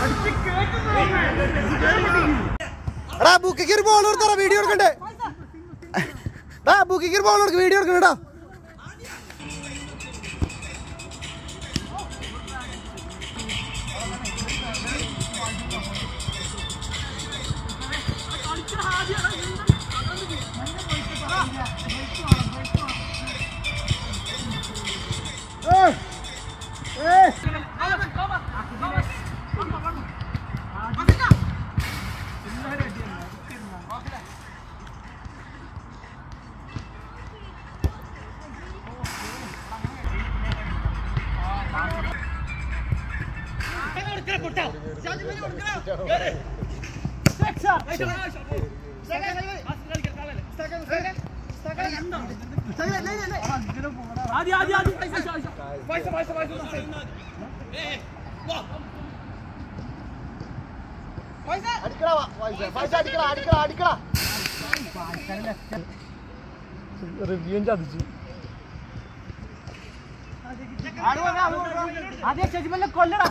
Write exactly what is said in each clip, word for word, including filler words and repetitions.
എടാ ബുക്കിക്ക് ഒരു ball കൊടുത്തറ video എടുക്കണ്ടേ എടാ ബുക്കിക്ക് ഒരു ബോൾ കൊടുക്ക വീഡിയോ എടുക്കണേടാ റിവ്യൂം ചതിച്ചു അതെ ശശിമല്ല കൊല്ലടാ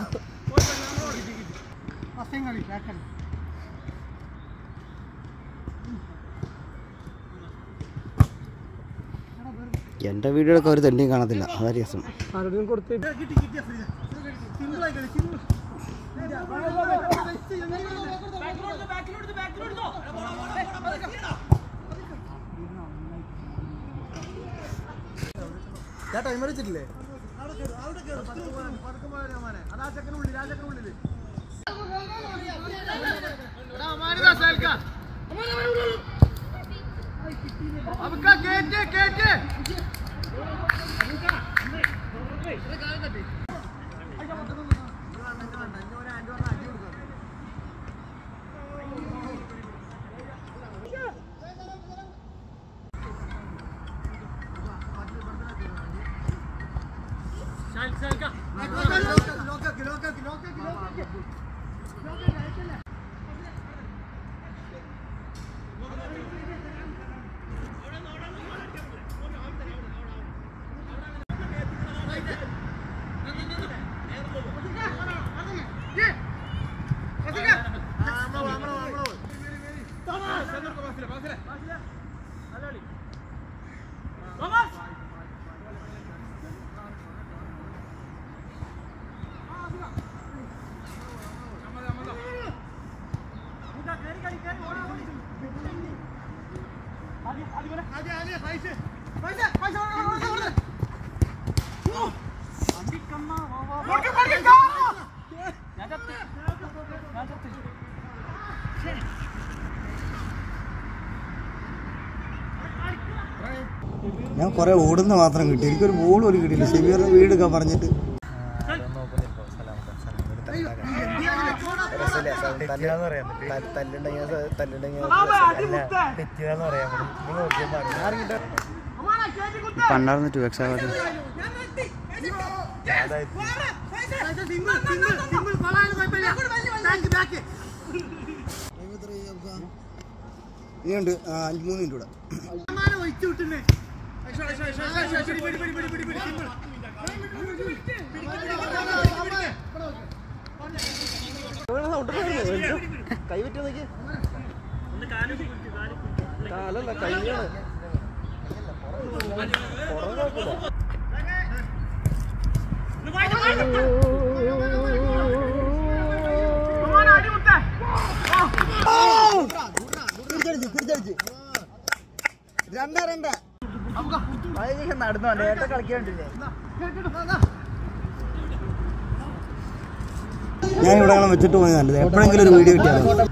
എന്റെ വീഡിയോയൊക്കെ ഒരു തെണ്ടിയും കാണത്തില്ല അതാ രസം ആരോടും കൊടുത്ത് ഞാൻ ടൈമർ വെച്ചിട്ടില്ലേ ഞാൻ കുറെ ഓടുന്ന മാത്രം കിട്ടി എനിക്കൊരു ബോൾ ഒരു കിട്ടിയില്ല ഷെബീറിന്റെ വീടൊക്കെ പറഞ്ഞിട്ട് പണ്ടാർന്ന് ടു എക്സ് ആവാതെ ഇനിയുണ്ട് അഞ്ച് മൂന്ന് മിനിറ്റ് കൂടെ കൈ പറ്റുമോ നോക്കി കാലല്ല കൈയാണ് രണ്ടാ രണ്ടാ നടന്നോ നേരത്തെ കളിക്കാണ്ടില്ലേ ഞാൻ ഇവിടെ വെച്ചിട്ട് പോയി നല്ലത് എപ്പോഴെങ്കിലും ഒരു വീഡിയോ കിട്ടിയാൽ